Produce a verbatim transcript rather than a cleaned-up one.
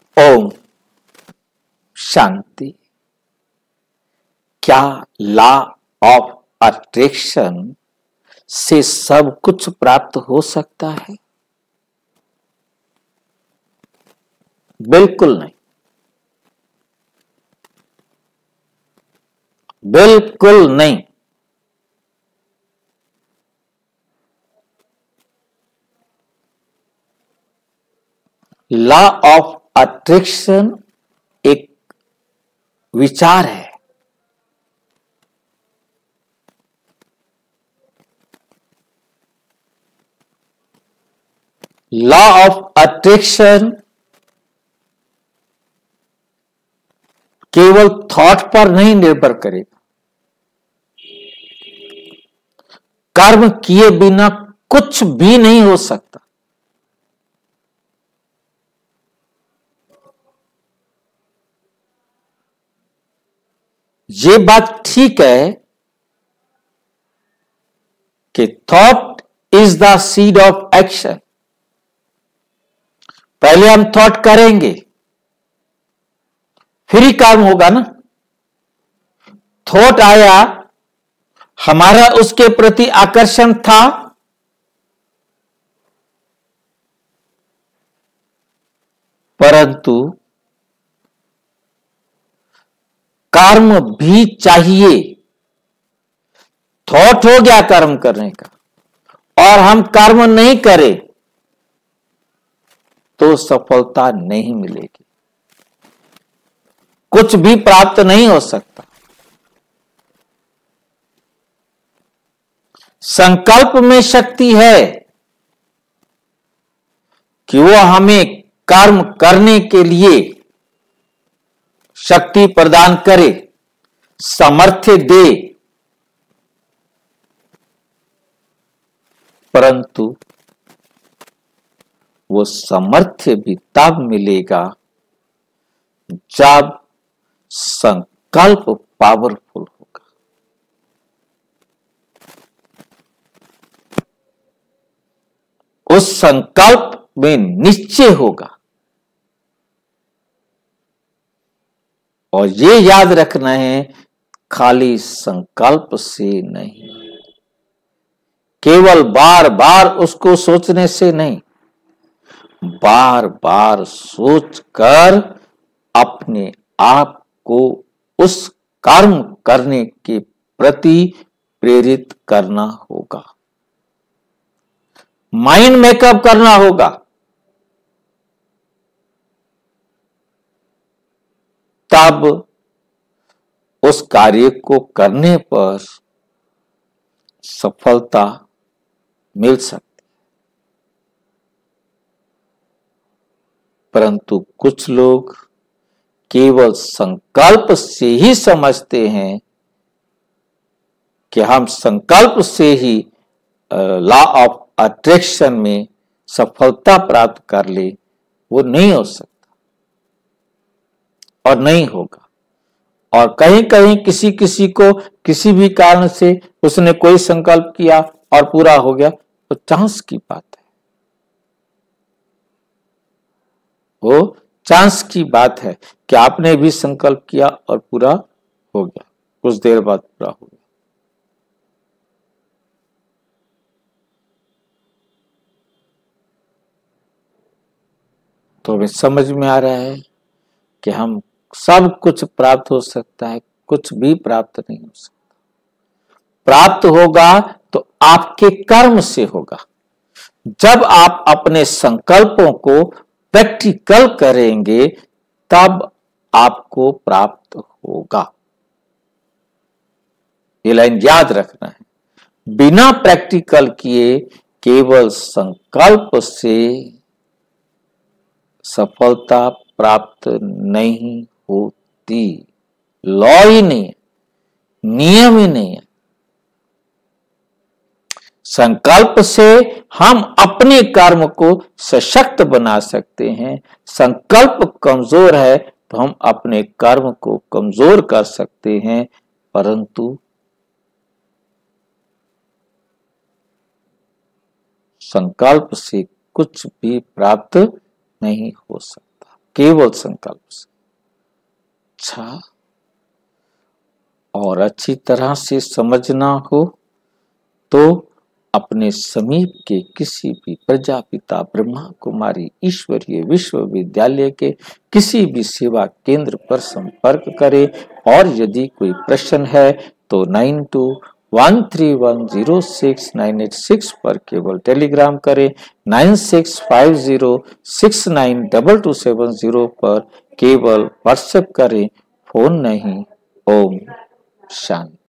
ओम शांति। क्या law of attraction से सब कुछ प्राप्त हो सकता है? बिल्कुल नहीं, बिल्कुल नहीं। लॉ ऑफ अट्रैक्शन एक विचार है, लॉ ऑफ अट्रैक्शन केवल थॉट पर नहीं निर्भर करेगा। कर्म किए बिना कुछ भी नहीं हो सकता। ये बात ठीक है कि thought is the seed of action. पहले हम थॉट करेंगे, फिर ही कर्म होगा ना। थॉट आया, हमारा उसके प्रति आकर्षण था, परंतु कर्म भी चाहिए। थॉट हो गया कर्म करने का और हम कर्म नहीं करें तो सफलता नहीं मिलेगी, कुछ भी प्राप्त नहीं हो सकता। संकल्प में शक्ति है कि वो हमें कर्म करने के लिए शक्ति प्रदान करे, सामर्थ्य दे, परंतु वो सामर्थ्य भी तब मिलेगा जब संकल्प पावरफुल होगा। उस संकल्प में निश्चय होगा। और ये याद रखना है, खाली संकल्प से नहीं, केवल बार बार उसको सोचने से नहीं, बार बार सोचकर अपने आप को उस कर्म करने के प्रति प्रेरित करना होगा, माइंड मेकअप करना होगा। तब उस कार्य को करने पर सफलता मिल सकती। परंतु कुछ लोग केवल संकल्प से ही समझते हैं कि हम संकल्प से ही लॉ ऑफ अट्रैक्शन में सफलता प्राप्त कर ले। वो नहीं हो सकता और नहीं होगा। और कहीं कहीं किसी किसी को किसी भी कारण से उसने कोई संकल्प किया और पूरा हो गया, तो चांस की बात है, वो चांस की बात है कि आपने भी संकल्प किया और पूरा हो गया, कुछ देर बाद पूरा हो गया। तो हमें समझ में आ रहा है कि हम सब कुछ प्राप्त हो सकता है, कुछ भी प्राप्त नहीं हो सकता। प्राप्त होगा तो आपके कर्म से होगा। जब आप अपने संकल्पों को प्रैक्टिकल करेंगे तब आपको प्राप्त होगा। ये लाइन याद रखना है। बिना प्रैक्टिकल किए केवल संकल्प से सफलता प्राप्त नहीं होती। लॉ ही नहीं है, नियम ही नहीं है। संकल्प से हम अपने कर्म को सशक्त बना सकते हैं। संकल्प कमजोर है तो हम अपने कर्म को कमजोर कर सकते हैं, परंतु संकल्प से कुछ भी प्राप्त नहीं हो सकता। केवल संकल्प से। अच्छा, और अच्छी तरह से समझना हो तो अपने समीप के किसी भी प्रजापिता ब्रह्मा कुमारी ईश्वरीय विश्वविद्यालय के किसी भी सेवा केंद्र पर संपर्क करें। और यदि कोई प्रश्न है तो nine two one three one zero six nine eight six पर केवल टेलीग्राम करें। Nine six five zero six nine double two seven zero पर केवल व्हाट्सएप करें, फोन नहीं। ओम शांति।